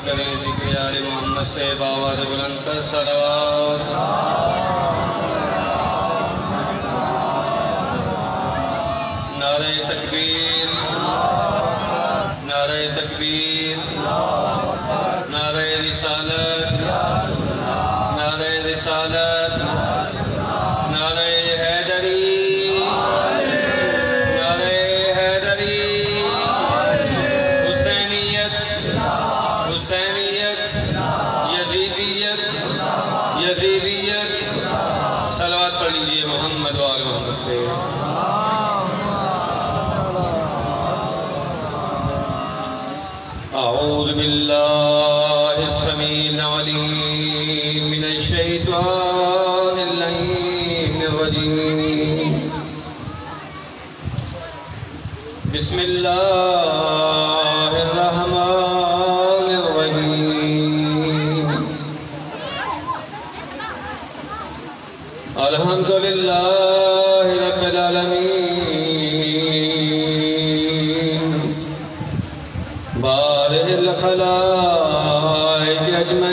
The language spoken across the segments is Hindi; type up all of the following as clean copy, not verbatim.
करें ज़िक्र आले मोहम्मद से बावाज़ बुलंद कर सलावत। नारे तकबीर, नारे तकबीर, नारे रिसालत, नारे रिसालत, नारे हैदरी, नारे हैदरी, हुसैनियत, हुसैनियत, यजीदियत, यजीदियत। सलावत पढ़ लीजिए मोहम्मद व आले मोहम्मद पे। अऊज़ु बिल्लाहि अस्समीइल अलीम मिनश शैतानिर रजीम। बिस्मिल्लाहिर रहमानिर रहीम। अल्हम्दुलिल्लाहि रब्बिल आलमीन। बारिल खलाइक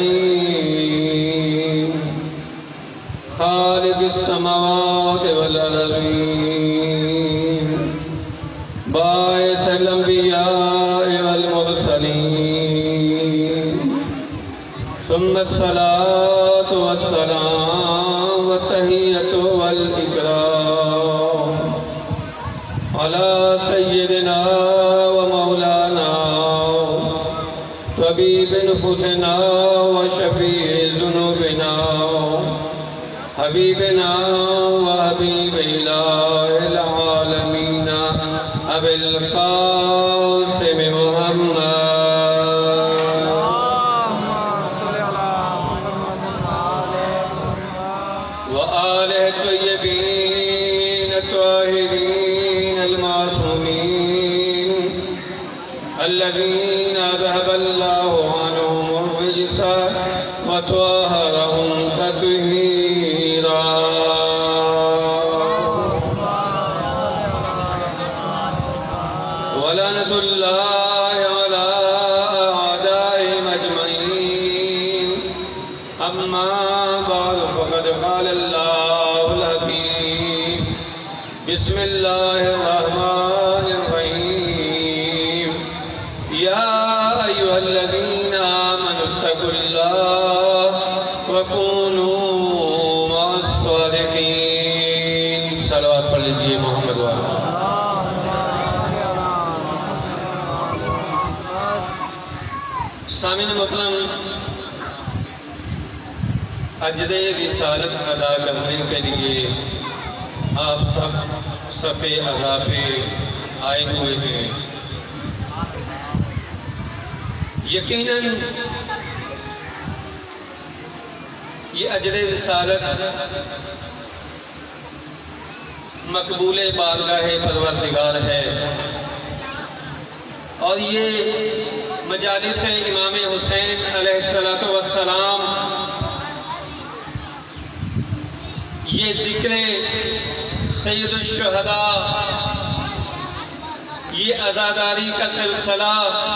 अजमईन। खालिक़िस समावाति वल अर्ज़ीन। बाइसिल अंबिया वल मुरसलीन। सुम्मा सलातु वस्सलाम व तहियतु वल इकराम अला सय्यिदिना व मौलाना तबीब नुफूसिना व शफ़ीए ज़ुनूबिना हबीबिना व हबीब इलाहिल आलमीन अबिल क़ासिम मुहम्मद व आलिहि तय्यबीन ताहिरीन अल मासूमीन अल्लज़ीना ज़हबल्लाहु अन्हुम अर्रिज्स व तह्हरहुम तत्हीरा। व लअनतुल्लाहि अला अअदाइहिम अजमईन। अम्मा बअद फ़क़द क़ालल्लाहुल हकीम। बिस्मिल्लाहिर रहमानिर रहीम। या अय्युहल्लज़ीना आमनुत्तक़ुल्लाह व कूनू मअस्सादिक़ीन। सलावत पढ़ लीजिए मोहम्मद वाला। सामिन मुकरम, अजदे रिसालत अदा करने के लिए आप सब सफ़े अज़ा पे आए हुए हैं। यकीनन ये अजदे रिसालत मकबूले बारगाहे परवरदिगार है और ये मजालिस इमाम हुसैन अलैहिस्सलातु वस्सलाम, ये ज़िक्र सैयदुश शुहदा, ये अज़ादारी का सिलसिला,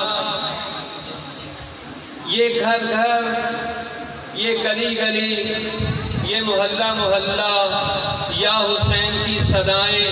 ये घर घर, ये गली गली, ये मोहल्ला मोहल्ला या हुसैन की सदाएं,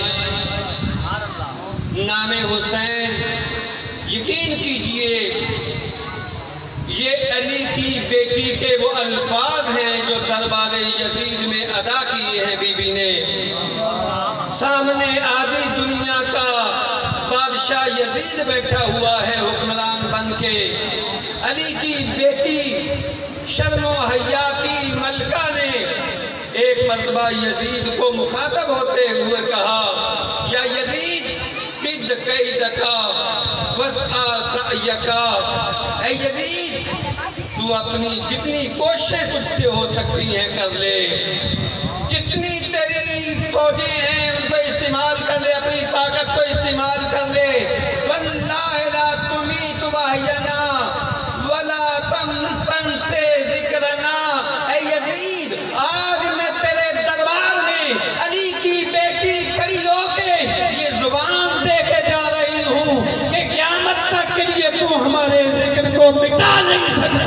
नामे हुसैन। यकीन कीजिए ये अली की बेटी के वो अल्फाज हैं जो दरबार यजीद में अदा किए हैं बीबी ने। सामने आधी दुनिया का बादशाह यजीद बैठा हुआ है हुक्मरान बन के। अली की बेटी शर्मो हया की मलका ने एक मर्तबा यजीद को मुखातब होते हुए कहा, या यजीद किद कैदका वस्आ सअयका। ऐ यजीद, तू अपनी जितनी कोशिशें तुझसे हो सकती हैं कर ले, जितनी तेरी फौजें हैं उनको इस्तेमाल कर ले, अपनी ताकत को इस्तेमाल कर ले। वल्लाहि ला तुमीतु वहयना वला तमतन से ज़िक्रना। ऐ यजीद, आज मैं तेरे दरबार में अली की बेटी खड़ी होके ये जुबान दे के जा रही हूँ कि क़यामत तक के लिए तू हमारे जिक्र को मिटा नहीं सकता।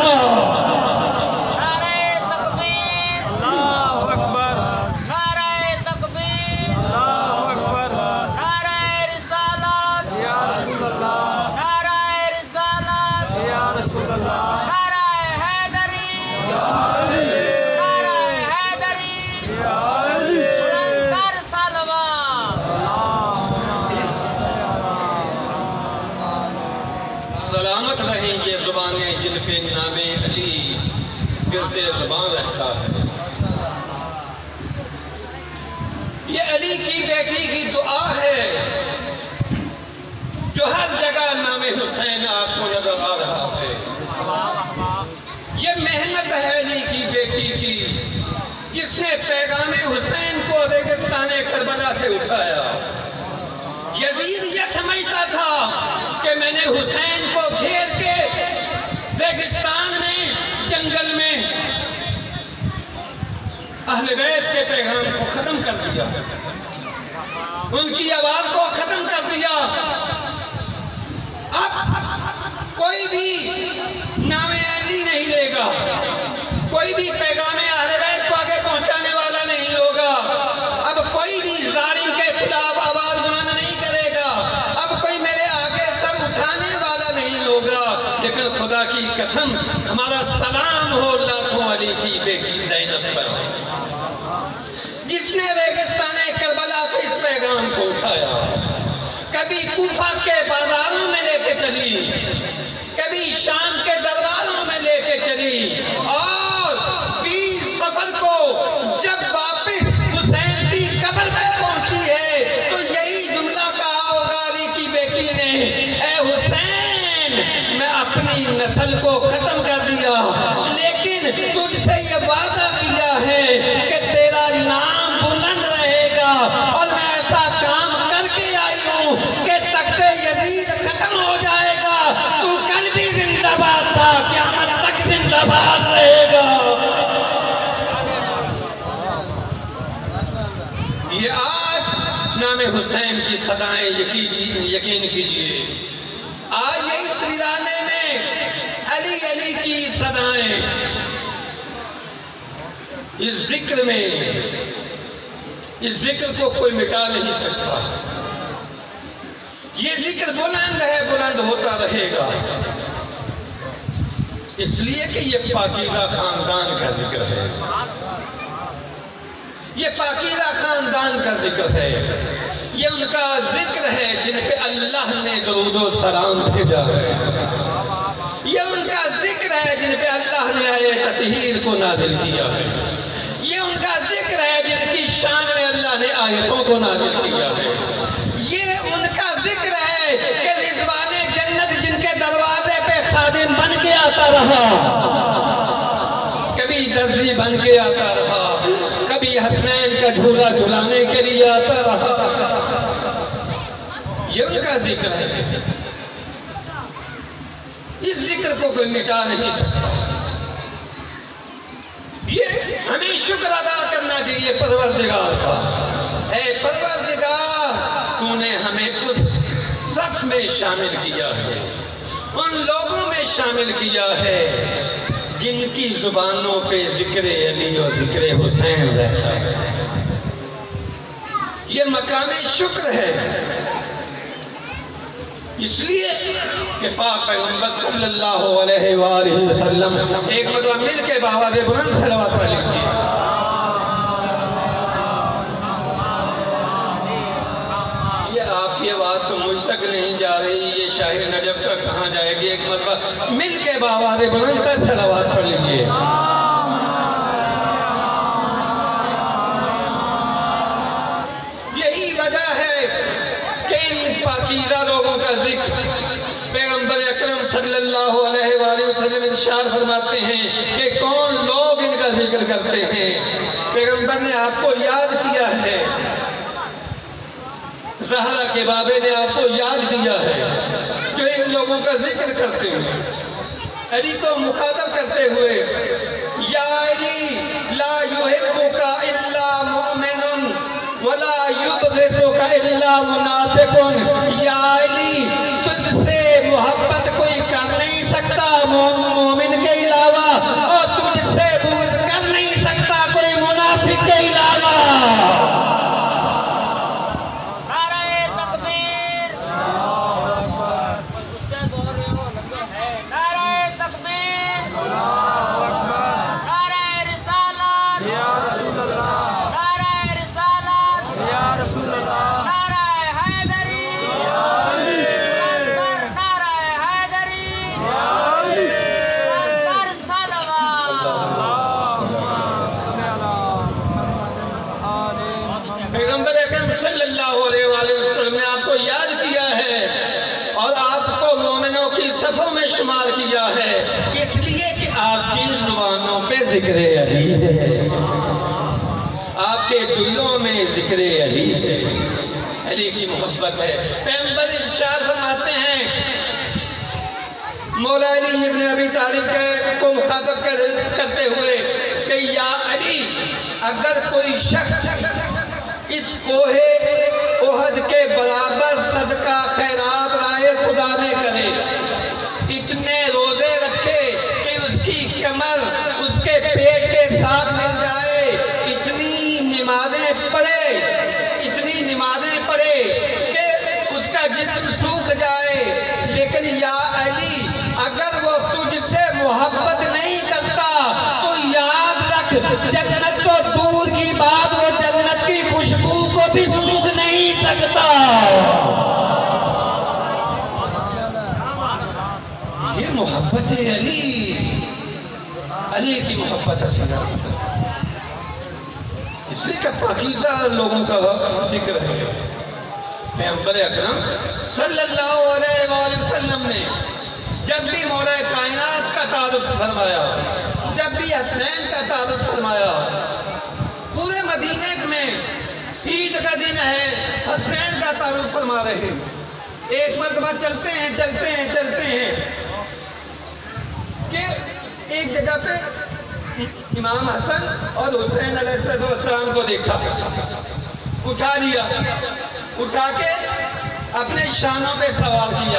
सलामत रहें ये ज़ुबानें जिन पे नामे अली गिरते ज़बान रहता है। ये अली की बेटी की दुआ है जो हर जगह नामे हुसैन आपको नजर आ रहा है। ये मेहनत है अली की बेटी की जिसने पैगामे हुसैन को रेगिस्तान करबला से उठाया। यजीद ये समझता था कि मैंने हुसैन को घेर के रेगिस्तान में जंगल में अहले बैत के पैगाम को खत्म कर दिया, उनकी आवाज को खत्म कर दिया। अब कोई भी नामे अली नहीं लेगा, कोई भी पैगामे अहले बैत को आगे पहुंचाने वाला नहीं होगा। अब कोई भी जालिम के खिलाफ आवाज बुलंद नहीं करेगा, अब कोई मेरे आगे सर उठाने वाला नहीं होगा। लेकिन खुदा की कसम हमारा सलाम हो लाखों अली की बेटी ज़ैनब पर जिसने रेगिस्तान करबला से इस पैगाम को उठाया। कभी कूफा के बाजारों में लेके चली, कभी शाम के दरबारों में लेके चली, और 20 सफर को जब वापस हुसैन की कब्र में पहुंची है तो यही जुमला कहा होगा अली की बेटी ने, ए हुसैन मैं अपनी नस्ल को खत्म कर दिया लेकिन तुझसे ये वादा किया है कि तेरा नाम बुलंद रहेगा और मैं ऐसा काम करके आई हूँ कि तख्ते यजीद खत्म हो जाएगा। तू कल भी जिंदाबाद था, क़यामत तक जिंदाबाद रहेगा। ये आज नामे हुसैन की सदाएं यकीन कीजिए। आज ये इस वीराने में अली अली की सदाएं, इस जिक्र में, इस जिक्र को कोई मिटा नहीं सकता। ये जिक्र बुलंद है, बुलंद होता रहेगा, इसलिए कि ये पाकीज़ा खानदान का जिक्र है, ये पाकीज़ा खानदान का जिक्र है, ये उनका जिक्र है जिन पे अल्लाह ने दरूद व सलाम भेजा है, ये उनका जिक्र है जिन पे अल्लाह ने आए ततहीर को नाजिल किया है, ये उनका जिक्र है जिनकी शान में अल्लाह ने आयतों को नाजिल किया है, ये उनका जिक्र है कि रिज़वाने जन्नत जिनके दरवाजे पे खादिम बन के आता रहा, कभी दर्जी बन के आता रहा, कभी हसनैन का झूला झुलाने के लिए आता रहा। ये उनका जिक्र है, इस जिक्र को कोई मिटा नहीं सकता। ये हमें शुक्र अदा करना चाहिए परवरदिगार का। ऐ परवरदिगार तूने हमें उस सफ में शामिल किया है, उन लोगों में शामिल किया है जिनकी जुबानों पे जिक्र अली और जिक्र हुसैन रहता है। ये मकामे शुक्र है, इसलिए कि पाक पैगंबर सल्लल्लाहु अलैहि वसल्लम एक मरतबा मिल के बाबा दे बुलंद सलवात पढ़ लीजिए। ये आपकी आवाज़ तो मुझ तक नहीं जा रही, ये शाहिर नजब तक कहाँ जाएगी? एक मरतबा मिल के बाबा दे बुलंद सलवात पढ़ लीजिए। यही वजह है कि इन पाकीज़ा लोगों का जिक्र पैगंबर अकरम सल्लल्लाहु अलैहि वसल्लम इरशाद फरमाते हैं कि कौन लोग इनका जिक्र करते हैं। पैगंबर ने आपको याद किया है, ज़हरा के बाबे ने आपको याद किया है जो इन लोगों का जिक्र करते हैं। अली को मुखातब करते हुए या अली ला युहिब्बुका इल्ला मुमिनुन वला युबग़िज़ुका इल्ला मुनाफ़िक़ुन। या अली तुझसे मोहब्बत कोई कर नहीं सकता मोमिन के अलावा, और तुझसे बुग़्ज़ कर नहीं सकता कोई मुनाफिक के अलावा। नारे तकबीर, नारे इस्तेमाल किया है, इसलिए कि आपकी जुबानों पे जिक्र अली है, आपके दिलों में जिक्र अली है, अली की मोहब्बत है। पैगंबर इरशाद फरमाते हैं, मौला अली इब्न अबी तालिब को मुखातब करते हुए कि या अली, अगर कोई शख्स इस कोहे ओहद के बराबर सदका खैरात राय खुदा में करे, इतने रोजे रखे कि उसकी कमर उसके पेट के साथ मिल जाए, इतनी नमाजें पढ़े, इतनी नमाजें पढ़े कि उसका जिस्म सूख जाए, लेकिन या अली अगर वो तुझसे मोहब्बत नहीं करता तो याद रख, जन्नत तो दूर की बात, वो जन्नत की खुशबू को भी सूंघ नहीं सकता। ये मोहब्बत है अली, अली की मोहब्बत है, इसलिए कि पाकीज़ा लोगों का जिक्र है। पैगंबर अकरम सल्लल्लाहु अलैहि वसल्लम ने जब भी मौला कायनात का तारुफ फरमाया, जब भी हसनैन का तारुफ फरमाया, पूरे मदीने में ईद का दिन है, हसनैन का तारुफ फरमा रहे हैं। एक मरतबा चलते हैं चलते हैं चलते हैं कि एक जगह पे इमाम हसन और हुसैन अलैहिस्सलाम को देखा, उठा लिया, उठा के अपने शानों पे सवार किया,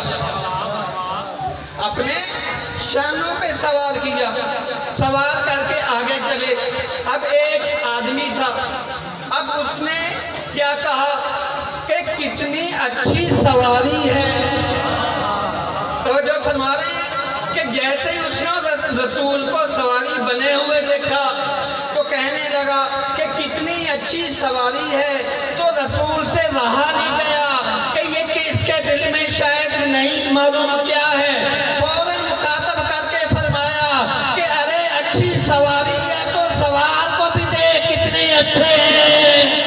अपने शानों पे सवार किया, सवार करके आगे चले। अब एक आदमी था, अब उसने क्या कहा कि कितनी अच्छी सवारी है, तो जो फरमा रहे हैं कि जैसे ही उसने रसूल को सवारी बने हुए देखा तो कहने लगा कि कितनी अच्छी सवारी है, तो रसूल से रहा नहीं गया कि ये किसके दिल में शायद नहीं मालूम क्या है, फौरन मुखातब करके फरमाया कि अरे अच्छी सवारी है तो सवार को भी देख कितने अच्छे हैं,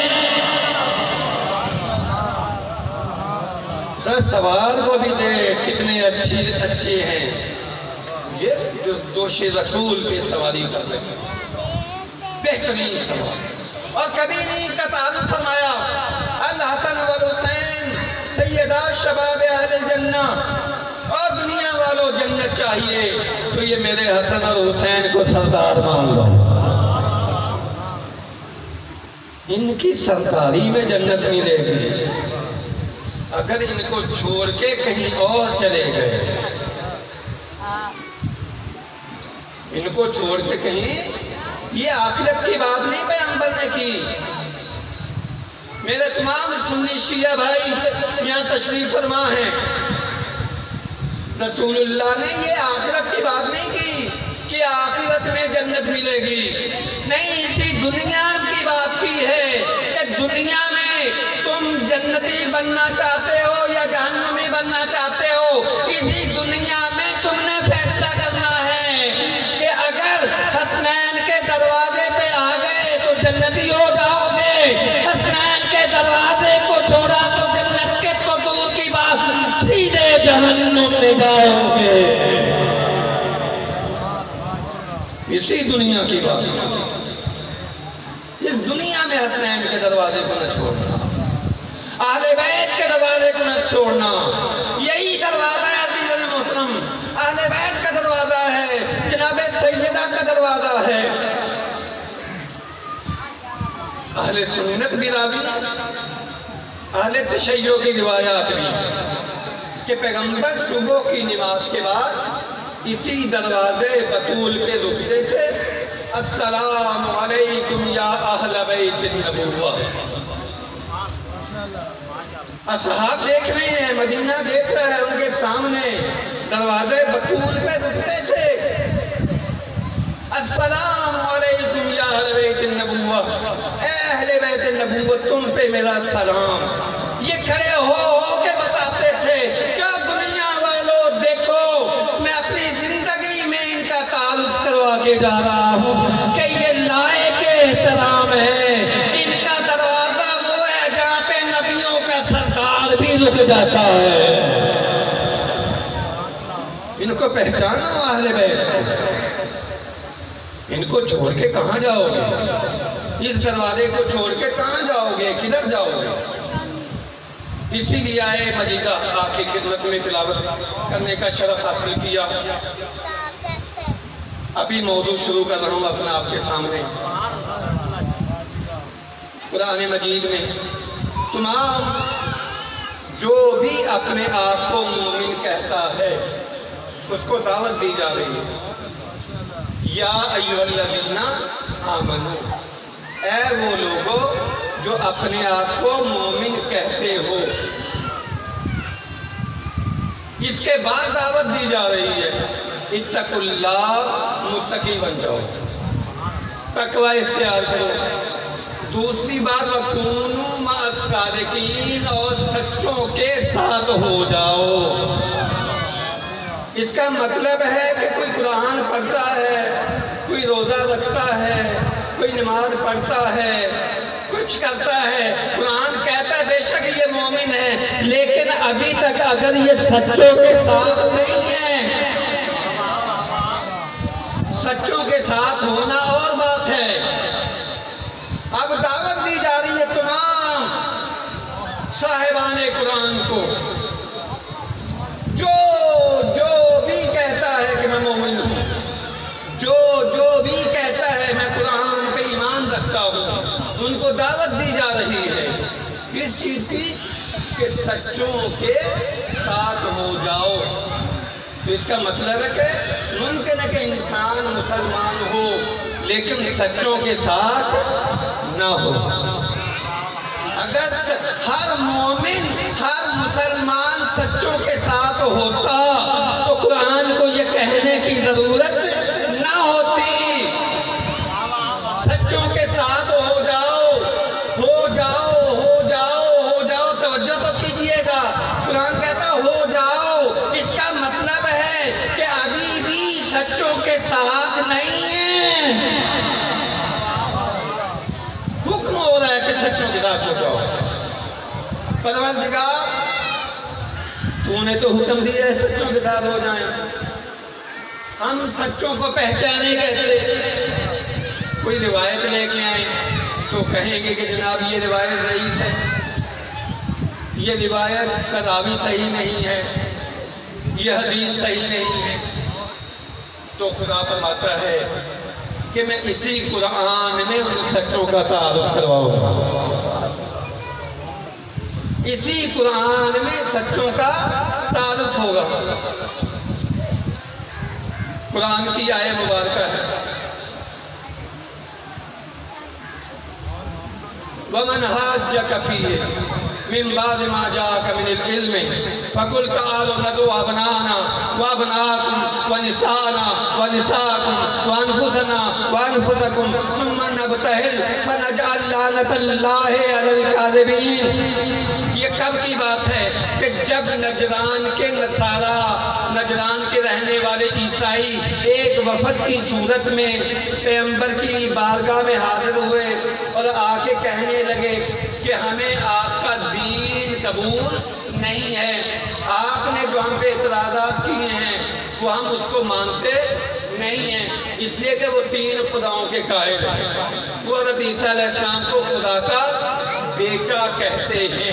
तो सवार को भी देख कितने अच्छे हैं। ये जो दोषे रसूल पे सवारी कर रहे हैं, बेहतरीन सवारी, और कभी नहीं का तारुफ फरमाया, अल हसन वल हुसैन सैयदा शबाब अहले जन्ना, और दुनिया वालों जन्नत चाहिए तो ये मेरे हसन और हुसैन को सरदार मान लो, इनकी सरदारी में जन्नत मिलेगी। अगर इनको छोड़ के कहीं और चले गए, इनको छोड़ के कहीं, ये आखिरत की बात नहीं पैगंबर ने की। मेरे तमाम सुन्नी शिया भाई यहाँ तशरीफ फरमा हैं, रसूलुल्लाह ने ये आखिरत की बात नहीं की कि आखिरत में जन्नत मिलेगी, नहीं, इसी दुनिया की बात की है कि दुनिया में तुम जन्नती बनना चाहते हो या जहन्नमी बनना चाहते हो, इसी दुनिया में तुमने फैसला करना है कि अगर हसनैन के दरवाजे पे आ गए तो जन्नती हो जाओगे, हसनैन के दरवाजे को छोड़ा तो जन्नत के तो दूर की बात, सीधे जहन्नुम में जाओगे। इसी दुनिया की बात, इस दुनिया में हसनैन के दरवाजे को न छोड़ना, अहले बैत के दरवाजे को न छोड़ना, यही दरवाजा है अज़ीज़ मोहतरम, अहले बैत का दरवाजा है, जनाबे सैयदा का दरवाजा है। अहले सुन्नत भी रावी, अहले तशय्यो की रिवायात भी कि पैगंबर सुबह की नमाज के बाद इसी दरवाजे बतूल पे रुकते थे, अस्सलामु अलैकुम या अहले बैत नबुव्वा। असहाब देख रहे हैं, मदीना देख रहा है, उनके सामने दरवाजे बतूल पे रुकते थे, अस्सलामु अलैकुम या अहले बैत नबुव्वा, ए अहले बैत नबुव्वत तुम पे मेरा सलाम। ये खड़े हो के बताते थे, क्या दुनिया वालों देखो, मैं अपनी जिंदगी में इनका तारुफ करवा के जा रहा हूँ कि ये लायक एहतराम है, इनका दरवाजा वो है जहाँ पे नबियों का सरदार भी रुक जाता है। इनको पहचानो अहले बैत, इनको छोड़ के कहाँ जाओगे? इस दरवाजे को छोड़ के कहाँ जाओगे, किधर जाओगे? इसीलिए आए मजीदा आपकी खिदमत में तिलावत करने का शरफ हासिल किया। अभी मौजू शुरू कर रहा हूँ अपना आपके सामने। कुरान मजीद में तमाम जो भी अपने आप को मोमिन कहता है उसको दावत दी जा रही है। या अय्युहल्लज़ीना आमनू, ऐ वो लोगों जो अपने आप को मोमिन कहते हो। इसके बाद दावत दी जा रही है इत्तकुल्लाह, मुत्तकी बन जाओ, तकवा इख्तियार करो। दूसरी बात वकूनू मअस-सादिकीन, और सच्चों के साथ हो जाओ। इसका मतलब है कि कोई कुरान पढ़ता है, कोई रोज़ा रखता है, कोई नमाज पढ़ता है, कुछ करता है, कुरान कहता है बेशक ये मोमिन है, लेकिन अभी तक अगर ये सच्चों के साथ नहीं है, सच्चों के साथ होना और बात है। अब दावत दी जा रही है तमाम साहिबाने कुरान को, जो जो भी कहता है कि मैं मोमिन हूँ, जो जो भी कहता है मैं कुरान पे ईमान रखता हूँ, उनको दावत दी जा रही है किस चीज़ की? कि सच्चों के साथ हो जाओ। तो इसका मतलब है कि मुमकिन है कि इंसान मुसलमान हो लेकिन सच्चों के साथ ना हो। अगर हर मोमिन, हर मुसलमान सच्चों के साथ होता तो कुरान को ये कहने की जरूरत ना होती। सच्चों के साथ हो जाओ, हो जाओ, हो जाओ, हो जाओ। तवज्जो तो कीजिएगा, कुरान कहता हो जाओ। इसका मतलब है कि अभी भी सच्चों के साथ नहीं है। हुक्म हो रहा है कि सच्चों के साथ हो जाओ। परवरदिगार तूने तो हुक्म दिया है सच्चों के साथ हो जाएं। हम सच्चों को पहचाने कैसे? कोई रिवायत लेके आए तो कहेंगे कि जनाब ये रिवायत ज़ईफ़ है, ये रिवायत का रावी सही नहीं है, ये हदीस सही नहीं है। तो खुदा फरमाता है कि मैं इसी कुरान में उन सच्चों का तारुफ करवाऊंगा। इसी कुरान में सच्चों का तारुफ होगा। कुरान की आयत मुबारक है वमन हाज्जक फीहि मिन बाद मा जाअक मिनल इल्म फकुल तआलू नदू अबनाना व अबनाकुम व निसाना व निसाकुम व अनफुसना व अनफुसकुम सुम्मा नबतहिल फनजअल लानतल्लाहि अलल काज़िबीन। ये कब की बात है कि जब नजरान के नसारा, नजरान के रहने वाले ईसाई एक वफद की सूरत में पैगंबर की बारगाह में हाजिर हुए और आके कहने लगे कि हमें आपका दीन कबूल नहीं है, आपने जो हम पे इतराज़ात किए हैं वो हम उसको मानते नहीं हैं, इसलिए कि वो तीन खुदाओं के कायल हैं। वो हज़रत ईसा अलैहिस्सलाम को खुदा का बेटा कहते हैं।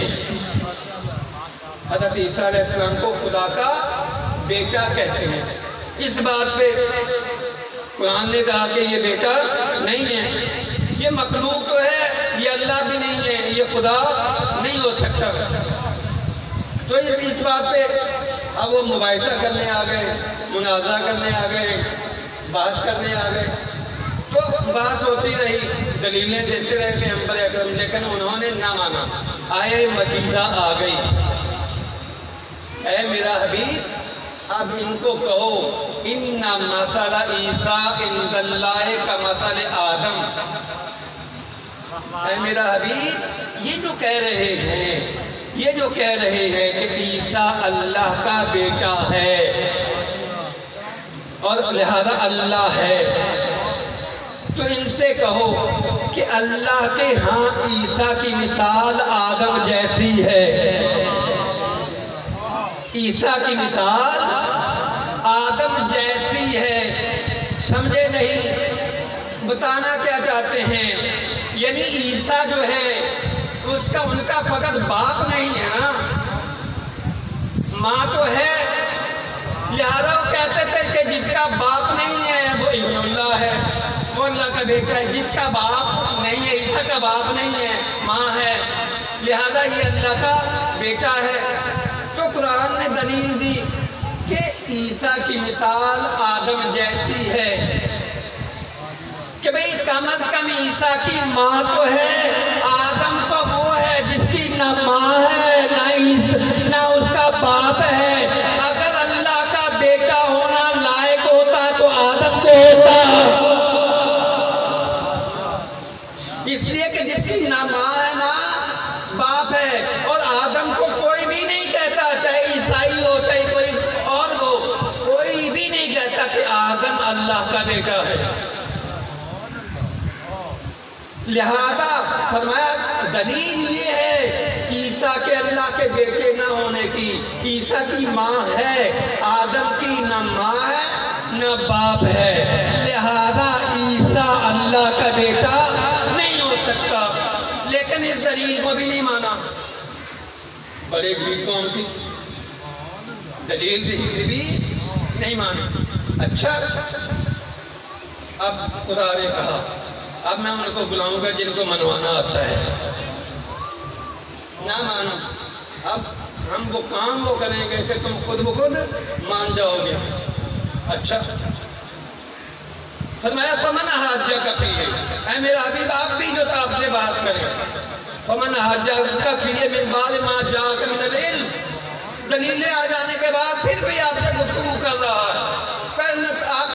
हज़रत ईसा अलैहिस्सलाम को खुदा का बेटा कहते हैं। इस बात पे कुरान ने कहा कि ये बेटा नहीं है, ये मखलूक तो है, ये अल्लाह भी नहीं है, ये खुदा नहीं हो सकता। तो इस बात पे अब वो मुबाहिसा करने आ गए, मुनाज़रा करने आ गए, बहस करने आ गए। तो बहस होती रही, दलीलें देते रहे पैगंबर अकरम, लेकिन उन्होंने ना माना। आए मजीदा आ गई, ऐ मेरा हबीब अब इनको कहो इन्ना मसला ईसा इंदल्लाह का मसल आदम। ऐ मेरा हबीब ये जो कह रहे हैं, ये जो कह रहे हैं कि ईसा अल्लाह का बेटा है और लिहाजा अल्लाह है, तो इनसे कहो कि अल्लाह के यहाँ ईसा की मिसाल आदम जैसी है। ईसा की मिसाल आदम जैसी है। समझे नहीं? बताना क्या चाहते हैं? यानी ईसा जो है उसका उनका फकत बाप नहीं है ना, माँ तो है। लिहाजा वो कहते थे कि जिसका बाप नहीं है वो इब्नुल्लाह है, वो अल्लाह का बेटा है। जिसका बाप नहीं है, ईसा का बाप नहीं है, माँ है, लिहाजा ये अल्लाह का बेटा है। तो कुरान ने दलील दी कि ईसा की मिसाल आदम जैसी है कि भाई कम अज कम ईसा की माँ तो है, आदम तो वो है जिसकी ना माँ है ना उसका बाप है। अगर अल्लाह का बेटा होना लायक होता तो आदम को होता, इसलिए कि जिसकी ना माँ है ना बाप है। और आदम को कोई भी नहीं कहता, चाहे ईसाई हो चाहे कोई और हो, कोई भी नहीं कहता कि आदम अल्लाह का बेटा है। लिहाजा फरमाया दलील ये है ईसा के अल्लाह के बेटे ना होने की। ईसा की माँ है, आदम की न माँ है न बाप है, लिहाजा ईसा अल्लाह का बेटा नहीं हो सकता। लेकिन इस दलील को भी नहीं माना, बड़े भीड़ कौम थी, दलील भी नहीं मानी। अच्छा, अब खुदा ने कहा अब मैं उनको बुलाऊंगा जिनको मनवाना आता है। ना मानो, अब हम वो काम वो करेंगे कि तुम खुद ब खुद मान जाओगे। अच्छा, फरमाया फमन हज्जा कफी है, मेरा हबीब आप भी जो आपसे बात करें। फमन हज्जा कफी है मिन बाद मा जाअक मिनल इल्म, दलीलें आ जाने के बाद फिर भी आपसे गुफ्तगू कर रहा है।